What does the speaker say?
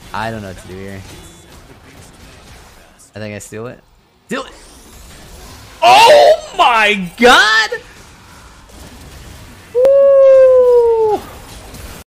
I don't know what to do here. I think I steal it. Steal it! Oh my god!